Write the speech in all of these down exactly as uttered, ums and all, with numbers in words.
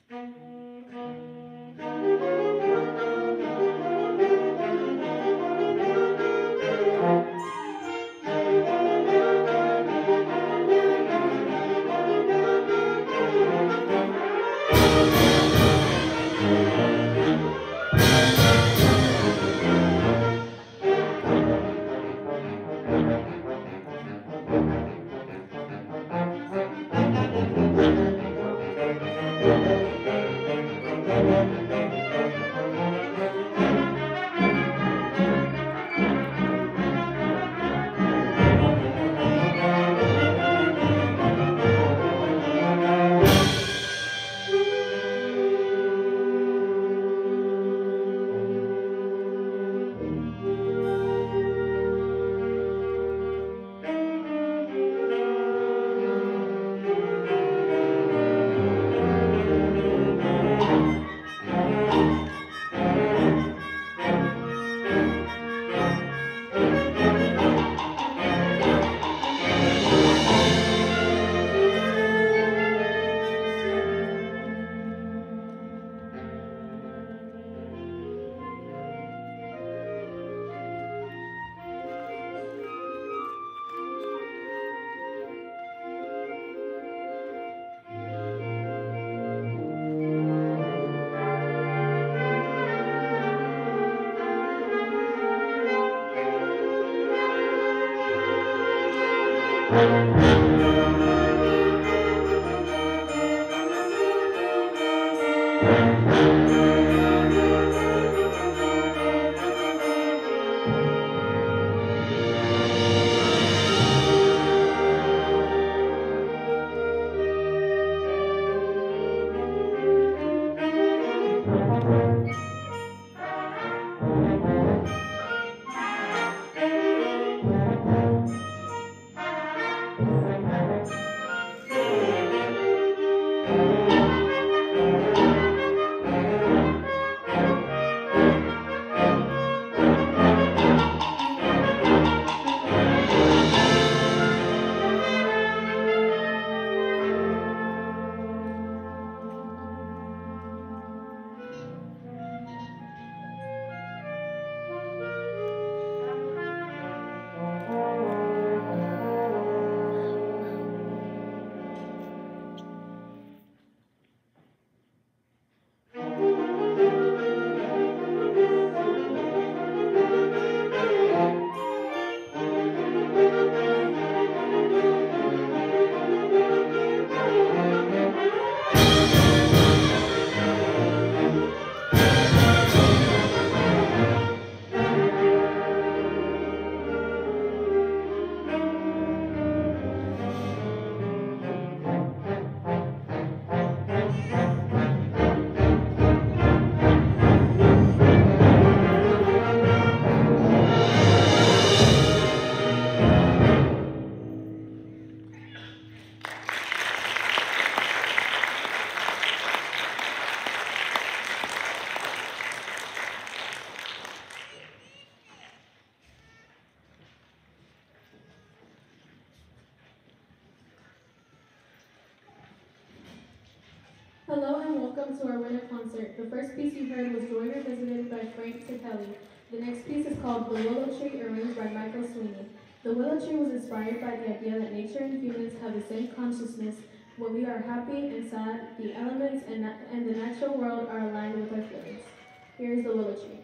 Hello and welcome to our winter concert. The first piece you heard was Joy Revisited by Frank Sekeli. The next piece is called The Willow Tree, arranged by Michael Sweeney. The willow tree was inspired by the idea that nature and humans have the same consciousness. When we are happy and sad, the elements and, and the natural world are aligned with our feelings. Here is the willow tree.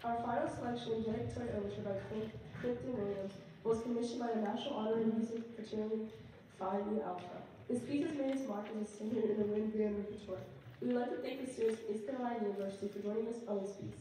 Our final selection, Dedicatory Overture by Clin- Clifton Williams, was commissioned by the National Honor in Music fraternity Phi Mu Alpha. This piece has made its mark as a singer in the Wind Grand repertoire. We would like to thank the students of East Carolina University for joining us on this piece.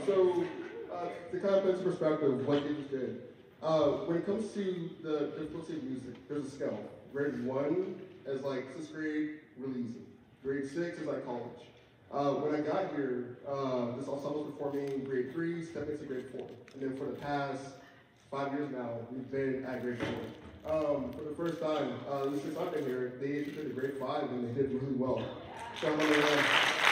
so uh, to kind of put into perspective what gives good, uh, when it comes to the difficulty of music, there's a scale. Grade one is like sixth grade, really easy. Grade six is like college. Uh, when I got here, uh, this ensemble was performing grade three, step into grade four. And then for the past five years now, we've been at grade four. Um, for the first time, uh, since I've been here, they entered the grade five and they did really well. So I'm gonna, uh,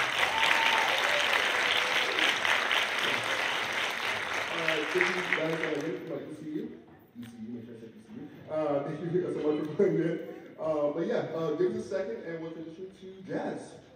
uh, thank you guys, uh, again, like to see you. E C U, make sure I said E C U. Uh, thank you so much for playing in. Uh, but yeah, uh, give us a second and we'll transition to jazz.